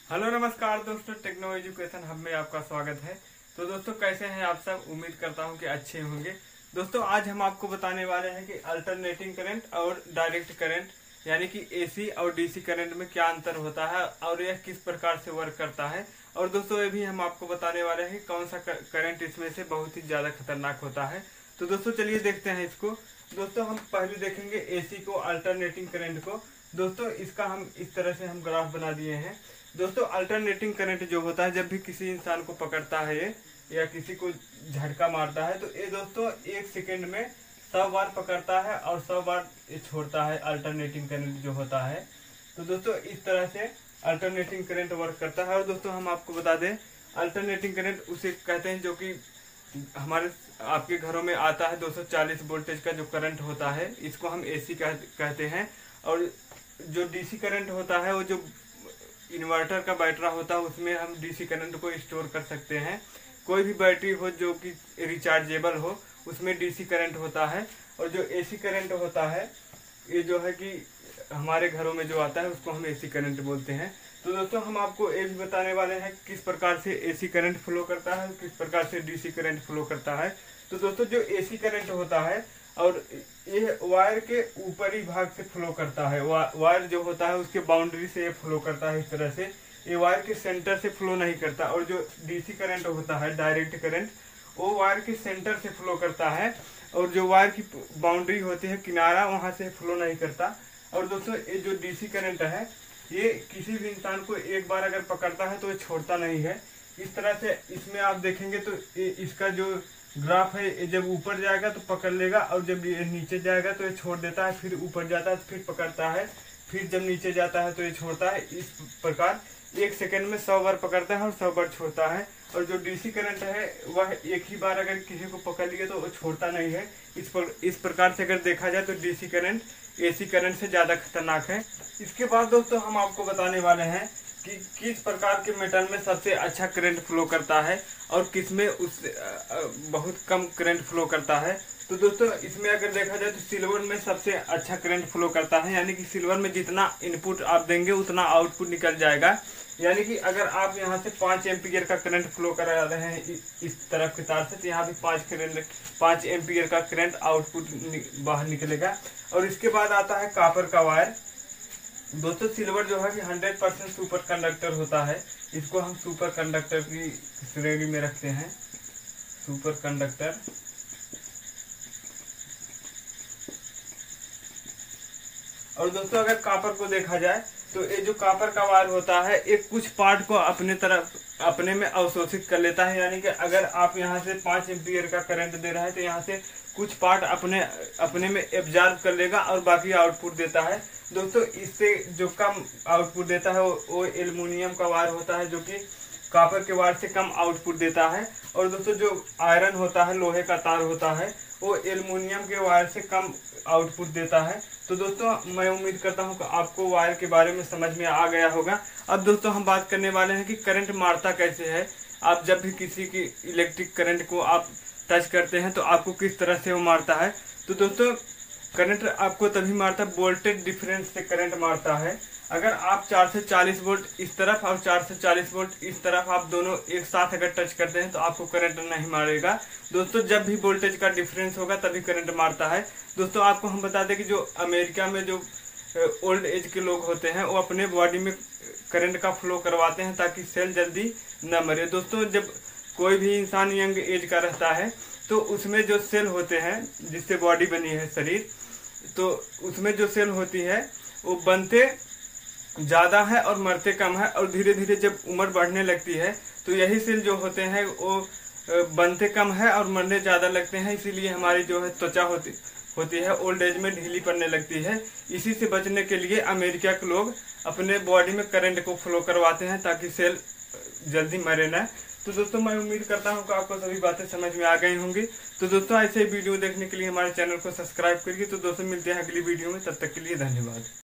Hello नमस्कार दोस्तों, techno education hub में आपका स्वागत है। तो दोस्तों कैसे हैं आप सब? उम्मीद करता हूं कि अच्छे होंगे। दोस्तों आज हम आपको बताने वाले हैं कि अल्टरनेटिंग करंट और डायरेक्ट करंट यानी कि एसी और डीसी करंट में क्या अंतर होता है और यह किस प्रकार से वर्क करता है। और दोस्तों ये भी हम आपको बताने वाले हैं कि कौन सा करंट इसमें से बहुत ही ज्यादा खतरनाक होता है। तो दोस्तों चलिए देखते हैं इसको। दोस्तों हम पहले देखेंगे एसी को, अल्टरनेटिंग करंट को। दोस्तों इसका हम इस तरह से हम ग्राफ बना दिए हैं। दोस्तों अल्टरनेटिंग करंट जो होता है, जब भी किसी इंसान को पकड़ता है ये या किसी को झटका मारता है तो ये दोस्तों 1 सेकेंड में 100 बार पकड़ता है और 100 बार ये छोड़ता है। अल्टरनेटिंग करंट जो होता है, तो दोस्तों इस तरह से अल्टरनेटिंग करंट वर्क करता है। और दोस्तों हम आपको बता दें, अल्टरनेटिंग करंट उसे कहते हैं जो कि हमारे आपके घरों में आता है। 240 वोल्टेज का जो करंट होता है इसको हम एसी कहते हैं। और जो डीसी करंट होता है वो जो इन्वर्टर का बैटरी होता है उसमें हम डीसी करंट को स्टोर कर सकते हैं। कोई भी बैटरी हो जो कि रिचार्जेबल हो उसमें डीसी करंट होता है। और जो एसी करंट होता है ये जो है कि हमारे घरों में जो आता है उसको हम एसी करंट बोलते हैं। तो दोस्तों हम आपको ये भी बताने वाले हैं किस प्रकार से एसी करंट फ्लो करता है, किस प्रकार से डीसी करंट फ्लो करता है। तो दोस्तों जो एसी करंट होता है और ये वायर के ऊपरी भाग से फ्लो करता है। वायर जो होता है उसके बाउंड्री से ये फ्लो करता है। इस तरह से ये वायर के सेंटर से फ्लो नहीं करता। और जो डीसी करंट होता है, डायरेक्ट करंट, वो वायर के सेंटर से फ्लो करता है और जो वायर की बाउंड्री होती है, किनारा, वहां से फ्लो नहीं करता। और दोस्तों ये जो डीसी करंट है ये किसी भी इंसान को एक बार अगर पकड़ता है तो ये छोड़ता नहीं है। इस तरह से इसमें आप देखेंगे तो इसका जो ग्राफ है, ये जब ऊपर जाएगा तो पकड़ लेगा और जब ये नीचे जाएगा तो ये छोड़ देता है, फिर ऊपर जाता है तो फिर पकड़ता है, फिर जब नीचे जाता है तो ये छोड़ता है। इस प्रकार 1 सेकेंड में 100 बार पकड़ता है और 100 बार छोड़ता है। और जो डीसी करंट है वह एक ही बार अगर किसी को पकड़ लिया तो वो छोड़ता नहीं है। इस प्रकार से अगर देखा जाए तो डीसी करंट एसी करंट से ज्यादा खतरनाक है। इसके बाद दोस्तों हम आपको बताने वाले हैं कि किस प्रकार के मेटल में सबसे अच्छा करंट फ्लो करता है और किस में उससे बहुत कम करंट फ्लो करता है। तो दोस्तों इसमें अगर देखा जाए तो सिल्वर में सबसे अच्छा करंट फ्लो करता है। यानी कि सिल्वर में जितना इनपुट आप देंगे उतना आउटपुट निकल जाएगा। यानी कि अगर आप यहाँ से 5 एम्पीयर का करंट फ्लो करा रहे हैं इस तरफ के तार से, तो यहाँ भी 5 एम्पीयर का करंट आउटपुट बाहर निकलेगा। और इसके बाद आता है कॉपर का वायर। दोस्तों सिल्वर जो है कि 100% सुपर कंडक्टर होता है। इसको हम सुपर कंडक्टर की श्रेणी में रखते हैं, सुपर कंडक्टर। और दोस्तों अगर कॉपर को देखा जाए तो ये जो कॉपर का वायर होता है एक कुछ पार्ट को अपने में अवशोषित कर लेता है। यानी कि अगर आप यहाँ से 5 एम्पीयर का करंट दे रहे हैं तो यहाँ से कुछ पार्ट अपने में एब्जॉर्ब कर लेगा और बाकी आउटपुट देता है। दोस्तों इससे जो कम आउटपुट देता है वो एल्युमिनियम का वायर होता है जो कि कॉपर के वायर से कम आउटपुट देता है। और दोस्तों जो आयरन होता है, लोहे का तार होता है, वो एल्युमिनियम के वायर से कम आउटपुट देता है। तो दोस्तों मैं उम्मीद करता हूं कि आपको वायर के बारे में समझ में आ गया होगा। अब दोस्तों हम बात करने वाले हैं कि करंट मारता कैसे है। आप जब भी किसी की इलेक्ट्रिक करंट को आप टच करते हैं तो आपको किस तरह से वो मारता है। तो दोस्तों करंट आपको तभी मारता है, वोल्टेज डिफरेंस से करंट मारता है। अगर आप 4 से 40 वोल्ट इस तरफ और 4 से 40 वोल्ट इस तरफ आप दोनों एक साथ अगर टच करते हैं तो आपको करंट नहीं मारेगा। दोस्तों जब भी वोल्टेज का डिफरेंस होगा तभी करंट मारता है। दोस्तों आपको हम बता दें कि जो अमेरिका में जो ओल्ड एज के लोग होते हैं वो अपने बॉडी में करंट का फ्लो करवाते हैं ताकि सेल जल्दी न मरे। दोस्तों जब कोई भी इंसान यंग एज का रहता है तो उसमें जो सेल होते हैं जिससे बॉडी बनी है शरीर, तो उसमें जो सेल होती है वो बनते ज्यादा है और मरते कम है। और धीरे धीरे जब उम्र बढ़ने लगती है तो यही सेल जो होते हैं वो बनते कम है और मरने ज्यादा लगते हैं। इसीलिए हमारी जो है त्वचा होती है ओल्ड एज में ढीली पड़ने लगती है। इसी से बचने के लिए अमेरिका के लोग अपने बॉडी में करंट को फ्लो करवाते हैं ताकि सेल जल्दी मरे ना। तो दोस्तों मैं उम्मीद करता हूं कि आपको सभी बातें समझ में आ गई होंगी। तो दोस्तों ऐसे वीडियो देखने के लिए हमारे चैनल को सब्सक्राइब करिए। तो दोस्तों मिलते हैं अगली वीडियो में, तब तक के लिए धन्यवाद।